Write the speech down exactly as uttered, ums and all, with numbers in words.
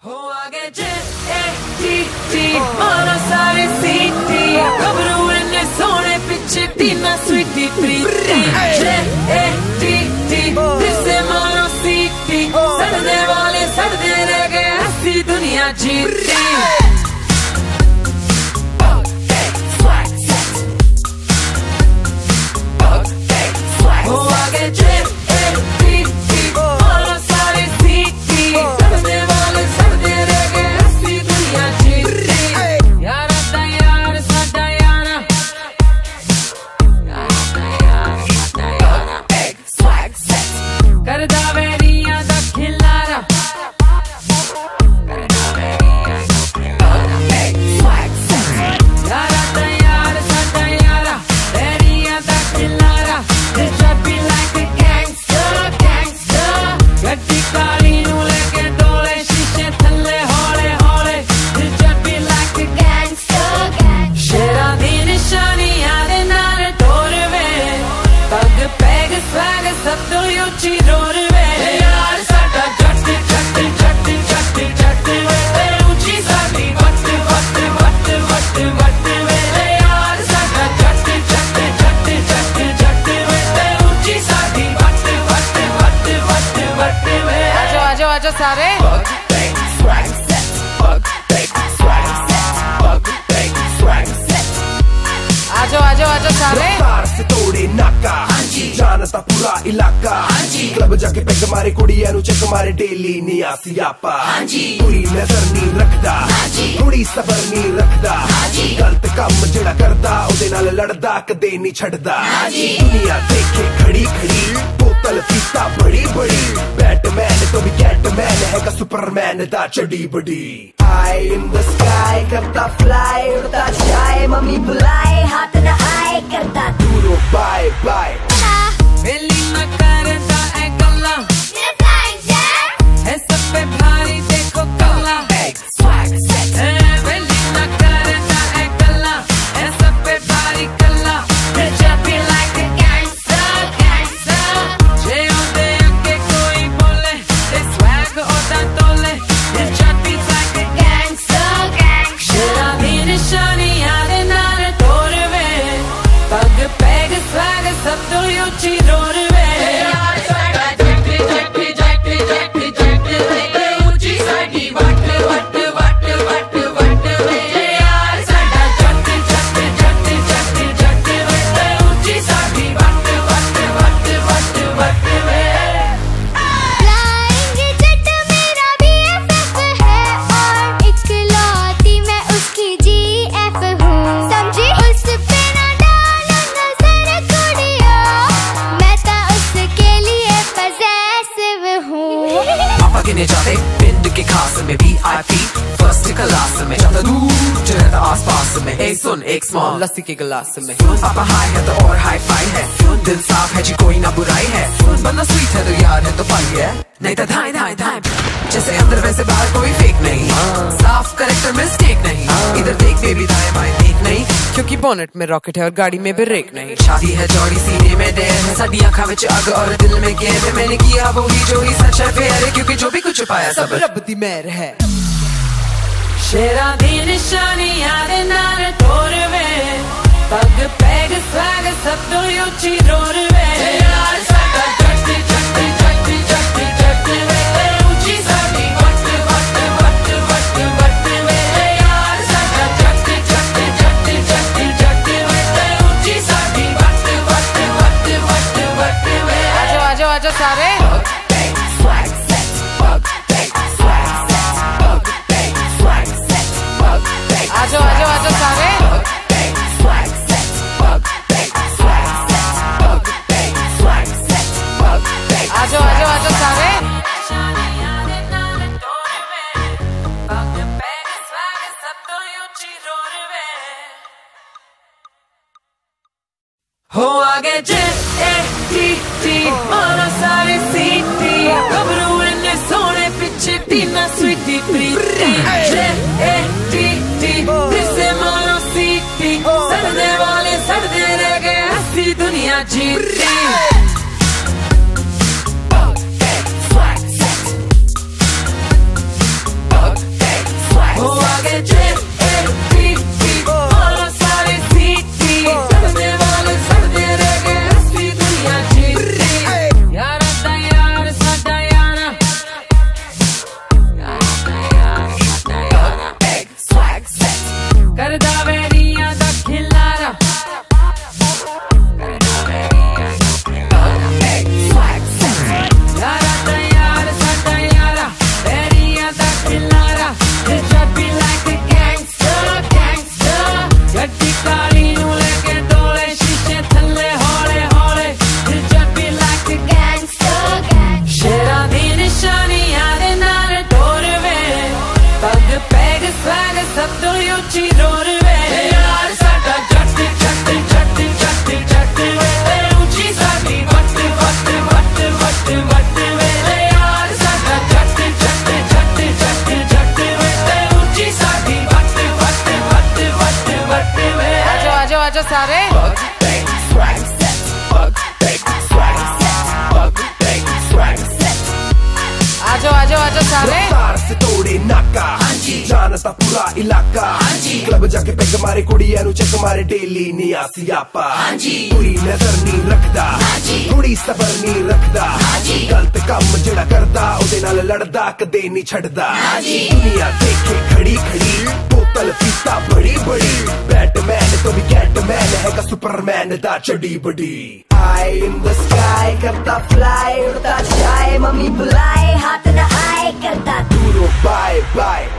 हो आगे जे A T T मारो सारे सीटी खबरों इन्ने सोने पीछे Tina Sweety Preeti J A T T फिर से मारो सीटी सड़ने वाले सड़ने रह गए ऐसी दुनिया जीती हो आगे जे आजो सारे आजो आजो आजो सारे से तोड़े नाका जानता पूरा इलाका क्लब जाके पैग मारे कुड़िया नु चक मारे डेली निया सियापा पूरी नजर नी रखदा थोड़ी सबर नी रखदा गलत काम जेड़ा करदा ओदे नाल लड़दा कदे नी छड़दा दुनिया देखे खड़ी खड़ी बोतल पीता बड़ी बड़ी बैटमैन तो भी कैटमैन है का सुपरमैन दा चढ़ी बड़ी आई इन द स्काई करता फ्लाई उड़ता जाए मम्मी बुलाए हाथ न आए करता दूरो बाय बाय वेली न करता है गल्ला मेरा फ्लाइंग जेट है सब पे भारी देखो कल्ला स्वैग सेट वेली न करता है गल्ला है सब पे भारी कल्ला जब भी लाइक अ गैंगस्टर गैंगस्टर जे ओदे आगे कोई बोले ते स्वैग ओदा तोले जब भी लाइक अ गैंगस्टर गैंगस्टर दी निशानी याद नाल तोड़वे पग पैग स्वैग सब तो ऊंची गिने जाते पिंड के खास में V I P first class में ज्यादा दूर जो रहता आस पास में ए सुन एक स्मॉल लस्सी के गिलास में पापा हाई है तो और हाई फाई है दिल साफ है जी कोई ना बुराई है बंदा स्वीट है तो यार है तो पाई है नहीं तो धाई धाई धाई जैसे अंदर वैसे बाहर कोई फेक नहीं साफ करेक्टर मिस्टेक नहीं इधर देख बेबी दाएं बाएं देख नहीं क्योंकि बोनेट में रॉकेट है और गाड़ी में ब्रेक नहीं शादी है जौड़ी सीने में देर है साडी आँखों में आग और दिल में गेर है मैंने किया वो ही जो ही सच है फेयर है क्योंकि जो भी कुछ छुपाया सब रब दी मेहर है शेरा दी निशानी याद नाल तोड़वे पग पैग स्वैग सब तो ऊंची रोड़वे यार साडा जट्टी जट्टी जट्टी जट्टी जट्टी वे ऊंची साडी वट वट वट वट वट वे यार साडा जट्टी जट्टी जट्टी जट्टी जट्टी वे ऊंची साडी वट वट वट वट वट वे आजो आजो आजो सारे आजो आजो आजो सारे आजो आजो आजो सारे हो आगे जे ए टी टी मारो सारे सीटी खबरों इन्ने सोने पीछे Tina Sweety Preeti J A T T फिर से मारो सीटी सड़ने वाले सड़ने रह गए ऐसी दुनिया जीती Fuck, fuck, fuck. सारे। Bug bang swag set, bug bang swag set, bug bang swag set. आजो आजो आजो सारे। रफ्तार से तोड़े नाका, जानता पूरा इलाका। क्लब जाके पैग मारे कुड़ियां नु चेक मारे डेली निया सियापा। पूरी नजर नी रखदा, थोड़ी सबर नी रखदा। गलत काम जेड़ा करदा ओदे नाल लड़दा कदे नी छड़दा। दुनिया देखे खड़ी खड़ी, बोतल पीता बड़ी बड़ी। बैटमैन तो भी कैटमैन है का सुपरमैन दा चढ़ी बड़ी। Eye in the sky करता fly उड़ता जाए, मम्मी बुलाए हाथ न आए करता दूरो बाय बाय